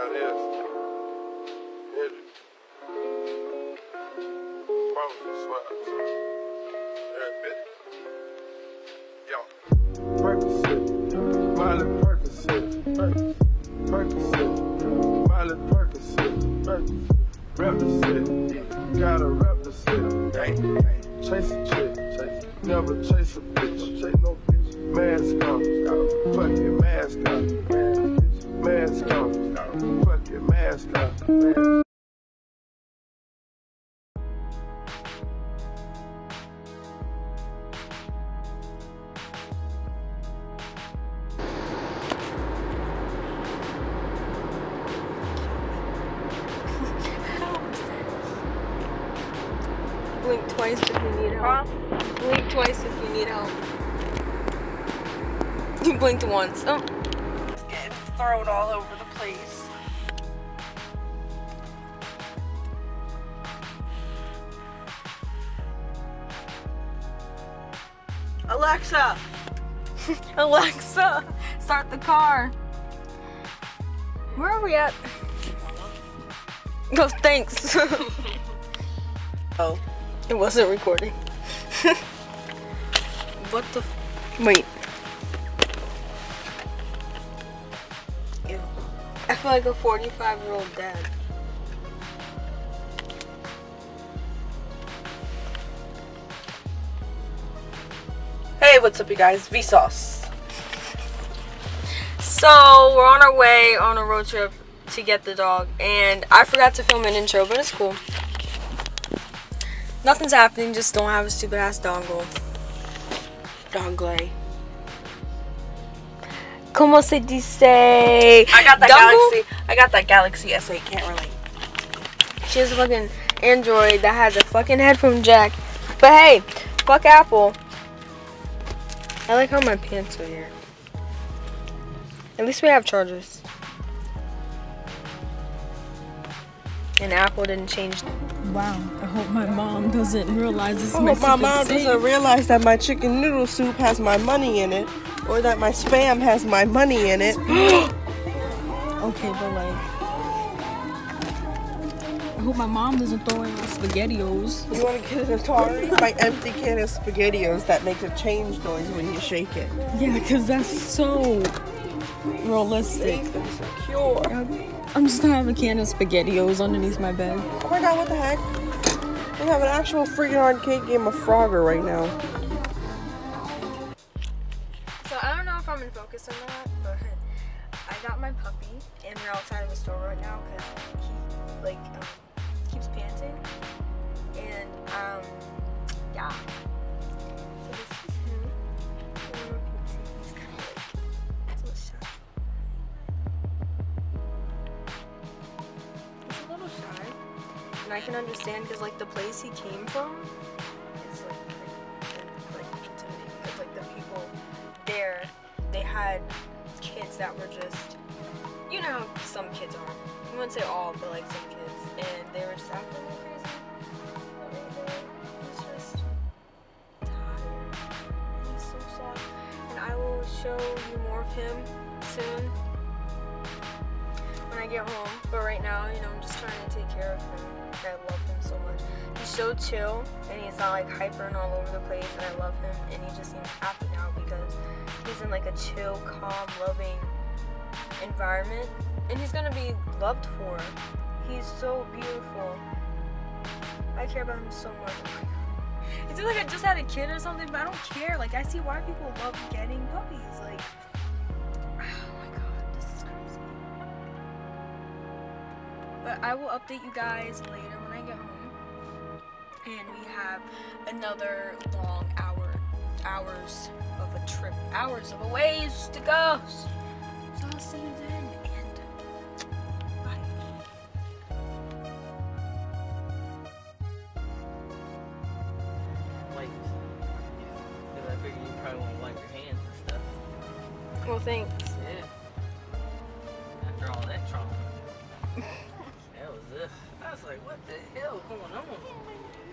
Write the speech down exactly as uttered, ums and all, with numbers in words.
it is. Hit it. Probably sweats. Every bit. Yo. Percocet. Milo Percocet. Percocet. Milo Percocet. Percocet. Represent. Gotta represent. Chase a chick. Never chase a bitch. Chase no bitch. Mask on. Fucking mask on. Mask on. Fucking mask on. Blink twice if you need help. Huh? Blink twice if you need help. You blinked once. Oh. It's getting thrown all over the place. Alexa! Alexa, start the car. Where are we at? Oh, thanks. Oh. It wasn't recording. What the f- Wait. Ew. I feel like a forty-five year old dad. Hey, what's up you guys? Vsauce. So, we're on our way on a road trip to get the dog. And I forgot to film an intro, but it's cool. Nothing's happening, just don't have a stupid ass dongle. Dongle. Como se dice? I got that dongle? Galaxy. I got that Galaxy S eight. Can't relate. She has a fucking Android that has a fucking headphone jack. But hey, fuck Apple. I like how my pants are here. At least we have chargers. And Apple didn't change. Wow, I hope my mom doesn't realize this. I hope my mom doesn't realize that my chicken noodle soup has my money in it, or that my Spam has my money in it. Okay, but like, I hope my mom doesn't throw in my SpaghettiOs. You want to get an Atari? My empty can of SpaghettiOs that makes a change noise when you shake it. Yeah, because that's so realistic. Safe and secure. I'm just gonna have a can of SpaghettiOs underneath my bed. Oh my god, what the heck? We have an actual freaking arcade game of Frogger right now. So I don't know if I'm in focus or not, but I got my puppy and we're outside of the store right now because he like um, keeps panting. And um yeah. So this is him. I don't know if you can see, he's kind of like a little shy. He's a little shy. And I can understand because like the place he came from is like like intimidating. Because like the people there, they had kids that were just, you know how some kids are. I wouldn't say all, but like some kids. And they were just acting like crazy. He's just tired. He's so soft. And I will show you more of him soon when I get home. But right now, you know, I'm just trying to take care of him. I love him so much. He's so chill and he's not like hyper and all over the place, and I love him, and he just seems happy now because he's in like a chill, calm, loving environment, and he's gonna be loved for. He's so beautiful. I care about him so much. Oh my God. It feels like I just had a kid or something, but I don't care. Like, I see why people love getting puppies. Like, oh my God, this is crazy. But I will update you guys later when I get home. And we have another long hour, hours of a trip, hours of a ways to go. So I'll see you then, and bye. Like, because I figured you probably want to wipe your hands and stuff. Well, thanks. Yeah. After all that trauma. That was it. I was like, what the hell going on?